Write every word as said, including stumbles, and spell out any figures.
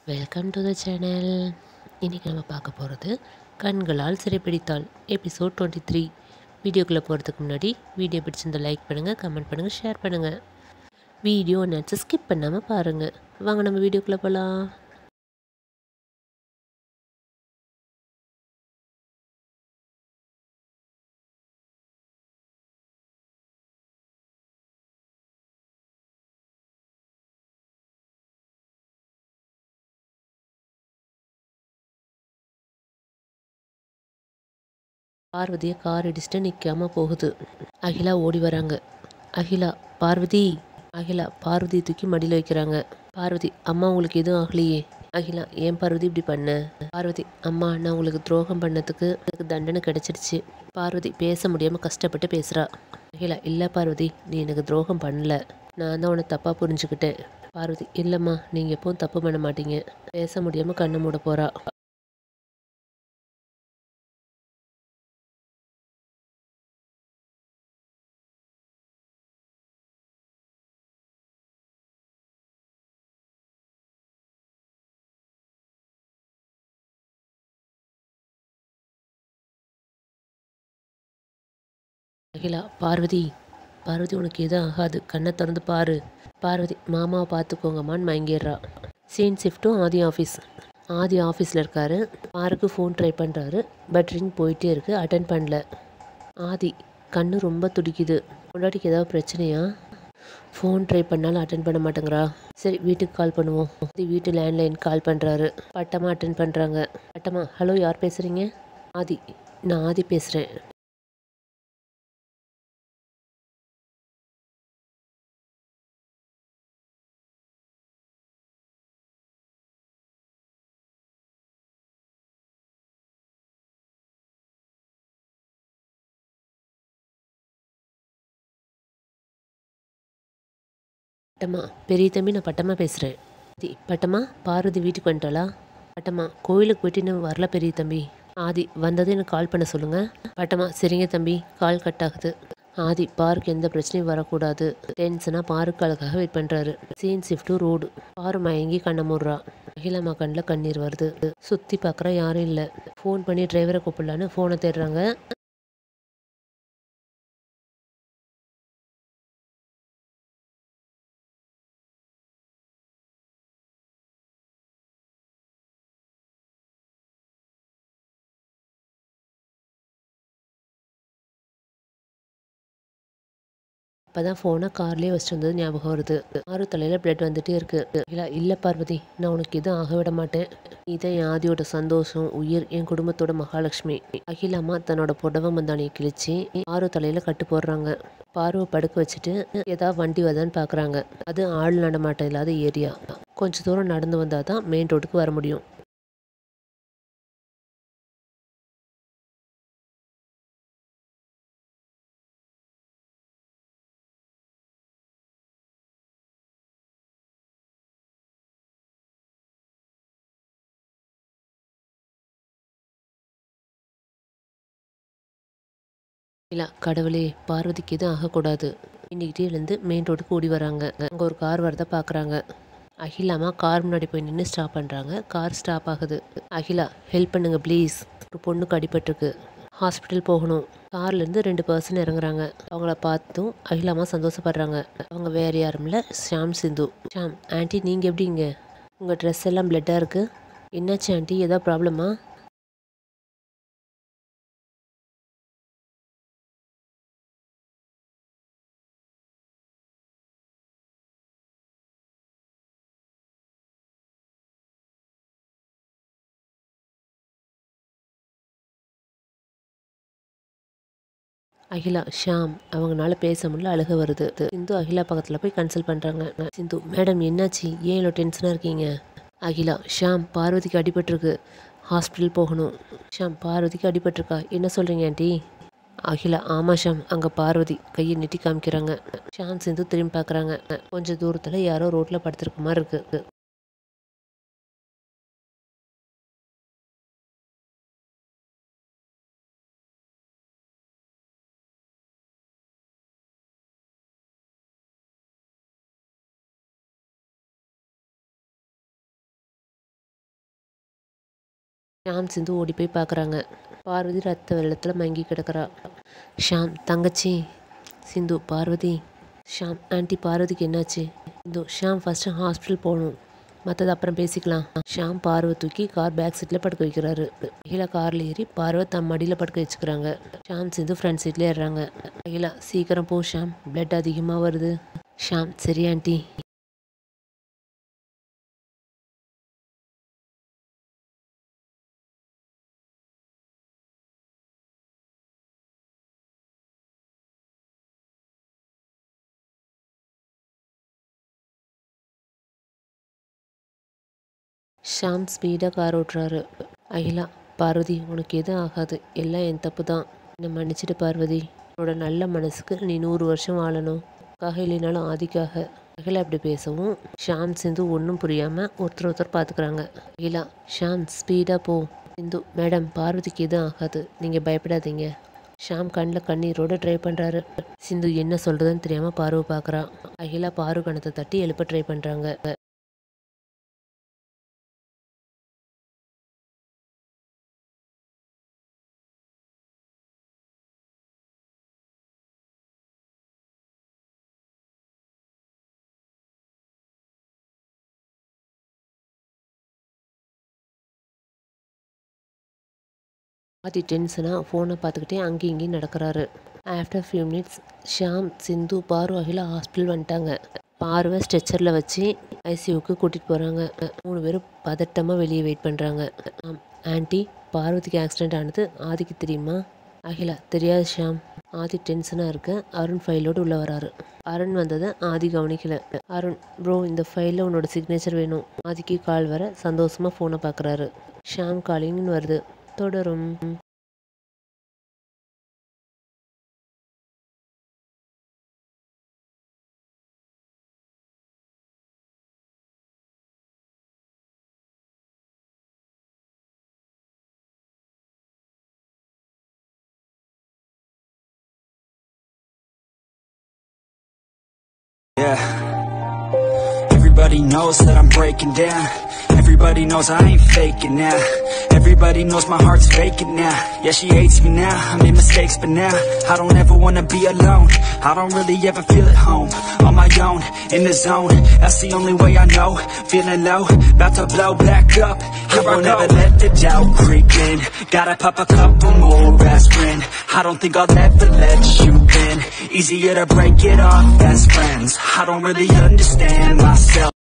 Welcome to the channel. இன்றைக்கி நம்ம பார்க்க போகிறது கண்களால் சிறைப்பிடித்தாள் எபிசோட் டுவெண்ட்டி த்ரீ. வீடியோக்குள்ளே போகிறதுக்கு முன்னாடி வீடியோ பிடிச்சிருந்த லைக் பண்ணுங்கள், கமெண்ட் பண்ணுங்கள், ஷேர் பண்ணுங்கள். வீடியோ நினச்சி ஸ்கிப் பண்ணாமல் பாருங்கள். வாங்க நம்ம வீடியோக்குள்ளே போகலாம். பார்வதியை கார் அடிச்சுட்டு நிற்காம போகுது. அகிலா ஓடி வராங்க. அகிலா, பார்வதி. அகிலா பார்வதி தூக்கி மடியில் வைக்கிறாங்க. பார்வதி, அம்மா உங்களுக்கு எதுவும் ஆகலையே? அகிலா, ஏன் பார்வதி இப்படி பண்ண? பார்வதி, அம்மா நான் உங்களுக்கு துரோகம் பண்ணதுக்கு எனக்கு தண்டனை கிடைச்சிருச்சு. பார்வதி பேச முடியாமல் கஷ்டப்பட்டு பேசுகிறா. அகிலா, இல்லை பார்வதி, நீ எனக்கு துரோகம் பண்ணல, நான் தான் உன்னை தப்பாக புரிஞ்சுக்கிட்டேன். பார்வதி, இல்லைம்மா, நீங்கள் எப்பவும் தப்பு பண்ண மாட்டீங்க. பேச முடியாமல் கண்ணை மூட போகிறா. அகிலா, பார்வதி. பார்வதி, உனக்கு எதுவும் ஆகாது, கண்ணை திறந்து பாரு. பார்வதி, மாமாவை பார்த்துக்கோங்கம்மான்னு மயங்கிடுறா. சீன் ஷிஃப்ட்டும் ஆதி ஆஃபீஸ். ஆதி ஆஃபீஸில் இருக்காரு. பாருக்கு ஃபோன் ட்ரை பண்ணுறாரு. பட் ரிங் போயிட்டே இருக்குது, அட்டன் பண்ணல. ஆதி, கண்ணு ரொம்ப துடிக்குது. பொண்டாட்டிக்கு ஏதாவது பிரச்சனையா? ஃபோன் ட்ரை பண்ணாலும் அட்டன் பண்ண மாட்டேங்கிறா. சரி, வீட்டுக்கு கால் பண்ணுவோம். ஆதி வீட்டு லேண்ட்லைன் கால் பண்ணுறாரு. பட்டமா அட்டன் பண்ணுறாங்க. பட்டமா, ஹலோ, யார் பேசுகிறீங்க? ஆதி, நான் ஆதி பேசுகிறேன். பட்டம்மா, பெரிய தம்பி, நான் பட்டம்மா பேசுகிறேன். ஆதி, பட்டம்மா, பார்வதி வீட்டுக்கு வந்துட்டாளா? பட்டம்மா, கோயிலுக்கு போயிட்டு இன்னும் வரல பெரிய தம்பி. ஆதி, வந்தது எனக்கு கால் பண்ண சொல்லுங்கள். பட்டம்மா, சரிங்க தம்பி, கால் கட் ஆகுது. ஆதி, பாருக்கு எந்த பிரச்சனையும் வரக்கூடாது. டென்ஷனாக பாருக்கு அழகாக வெயிட் பண்ணுறாரு. Scene shift road. பாரு மயங்கி கண்ணை மூடுறா. அகிலம்மா கண்ணில் கண்ணீர் வருது. சுற்றி பார்க்குறா, யாரும் இல்லை. ஃபோன் பண்ணி டிரைவரை கூப்பிடலான்னு ஃபோனை தேடுறாங்க. அப்போ தான் ஃபோனை கார்லேயே வச்சுட்டு வந்தது ஞாபகம் வருது. ஆறு தலையில் பிளட் வந்துட்டே இருக்கு. இல்லை இல்லை பார்வதி, நான் உனக்கு எதுவும் ஆக விட மாட்டேன். இதான் என் ஆதியோட சந்தோஷம், உயிர், என் குடும்பத்தோட மகாலட்சுமி. அகிலாம்மா தன்னோட புடவை மந்தானியை கிழிச்சு ஆறு தலையில் கட்டு போடுறாங்க. பார்வை படுக்க வச்சுட்டு ஏதாவது வண்டி வருதான்னு பார்க்குறாங்க. அது ஆள் நடமாட்டம் இல்லாத ஏரியா. கொஞ்சம் தூரம் நடந்து வந்தால் தான் மெயின் ரோட்டுக்கு வர முடியும். இல்லை, கடவுளே, பார்வதிக்கு எதுவும் ஆகக்கூடாது. இன்னிக்கிட்டே இருந்து மெயின் ரோடுக்கு ஓடி வராங்க. அங்கே ஒரு கார் வரதை பார்க்குறாங்க. அகிலாமா கார் முன்னாடி போய் நின்று ஸ்டாப் பண்ணுறாங்க. கார் ஸ்டாப் ஆகுது. அகிலா, ஹெல்ப் பண்ணுங்க ப்ளீஸ், ஒரு பொண்ணுக்கு அடிபட்டிருக்கு, ஹாஸ்பிட்டல் போகணும். கார்லேருந்து ரெண்டு பர்சன் இறங்குறாங்க. அவங்கள பார்த்தும் அகிலாமா சந்தோஷப்படுறாங்க. அவங்க வேறு யாரும் இல்லை, ஷாம் சிந்து. ஷாம், ஆண்டி நீங்கள் எப்படிங்க? உங்கள் ட்ரெஸ் எல்லாம் பிளட்டாக இருக்குது. என்னாச்சு ஆண்டி, ஏதாவது ப்ராப்ளமா? அகிலா, ஷாம், அவங்களால பேச முடியல, அழுக வருது. சிந்து அகிலா பக்கத்தில் போய் கன்சல்ட் பண்ணுறாங்க. சிந்து, மேடம் என்னாச்சு, ஏன் இவ்வளோ டென்ஷனாக இருக்கீங்க? அகிலா, ஷாம், பார்வதிக்கு அடிபட்டிருக்கு, ஹாஸ்பிட்டல் போகணும். ஷாம், பார்வதிக்கு அடிபட்டிருக்கா, என்ன சொல்கிறீங்க ஆண்டி? அகிலா, ஆமாம் ஷாம், அங்கே பார்வதி கையை நெட்டி காமிக்கிறாங்க. ஷாம் சிந்து திரும்பி பார்க்குறாங்க. கொஞ்சம் தூரத்தில் யாரோ ரோட்டில் படுத்துருக்க மாதிரி இருக்குது. ஷாம் சிந்து ஓடி போய் பார்க்குறாங்க. பார்வதி ரத்த வெள்ளத்தில் மங்கி கிடக்கிறா. ஷாம் தங்கச்சி. சிந்து பார்வதி. ஷாம் ஆன்ட்டி பார்வதிக்கு என்னாச்சு? சிந்து ஷாம் ஃபஸ்ட்டு ஹாஸ்பிட்டல் போகணும், மற்றது அப்புறம் பேசிக்கலாம். ஷாம் பார்வை தூக்கி கார் பேக் சீட்டில் படுக்க வைக்கிறாரு. அகிலா காரில் ஏறி பார்வை தம் மடியில் படுக்க வச்சுக்கிறாங்க. ஷாம் சிந்து ஃப்ரண்ட் சீட்டில் ஏறுறாங்க. அகிலா சீக்கிரம் போ ஷாம், பிளட் அதிகமாக வருது. ஷாம் சரி ஆண்டி. ஷாம் ஸ்பீடாக கார் ஓட்டுறாரு. அகிலா பார்வதி உனக்கு எதுவும் ஆகாது, எல்லாம் என் தப்பு தான், என்னை மன்னிச்சிட்டு பார்வதி. உன்னோட நல்ல மனசுக்கு நீ நூறு வருஷம் வாழணும், காக இல்லைனாலும் ஆதிக்காக. அகிலா இப்படி பேசவும் ஷாம் சிந்து ஒன்றும் புரியாமல் ஒருத்தர் ஒருத்தர் பார்த்துக்குறாங்க. அகிலா ஷாம் ஸ்பீடாக போ. சிந்து மேடம் பார்வதிக்கு எதுவும் ஆகாது, நீங்கள் பயப்படாதீங்க. ஷாம் கண்ணில் கண்ணீரோடு ட்ரை பண்ணுறாரு. சிந்து என்ன சொல்கிறதுன்னு தெரியாமல் பார்வை பார்க்குறா. அகிலா பாரு கணத்தை தட்டி எழுப்ப ட்ரை பண்ணுறாங்க. ஆதி டென்ஷனாக ஃபோனை பார்த்துக்கிட்டே அங்கேயும் இங்கேயும் நடக்கிறாரு. After few minutes Sham Sindhu Paru Akila hospital வந்துட்டாங்க. பார்வை ஸ்ட்ரெச்சரில் வச்சு ஐசியூக்கு கூட்டிகிட்டு போகிறாங்க. மூணு பேரும் பதட்டமாக வெளியே வெயிட் பண்ணுறாங்க. ஆம் ஆன்ட்டி பார்வதிக்கு ஆக்சிடெண்ட் ஆனது ஆதிக்கு தெரியுமா? அகிலா தெரியாது ஷாம். ஆதி டென்ஷனாக இருக்க அருண் ஃபைலோடு உள்ளே வராரு. அருண் வந்ததை ஆதி கவனிக்கல. அருண் ப்ரோ இந்த ஃபைலில் உன்னோட சிக்னேச்சர் வேணும். ஆதிக்கு கால் வர சந்தோஷமாக ஃபோனை பார்க்குறாரு. ஷாம் காலிங்னு வருது. தொடரும். Yeah, everybody knows that I'm breaking down. Everybody knows I ain't faking now. Everybody knows my heart's vacant now. Yeah, she hates me now, I made mistakes but now I don't ever wanna be alone. I don't really ever feel at home. On my own, in the zone, that's the only way I know. Feeling low, about to blow back up. I won't ever let the doubt creep in. Gotta pop a couple more aspirin. I don't think I'll ever let you in. Easier to break it off best friends. I don't really understand myself.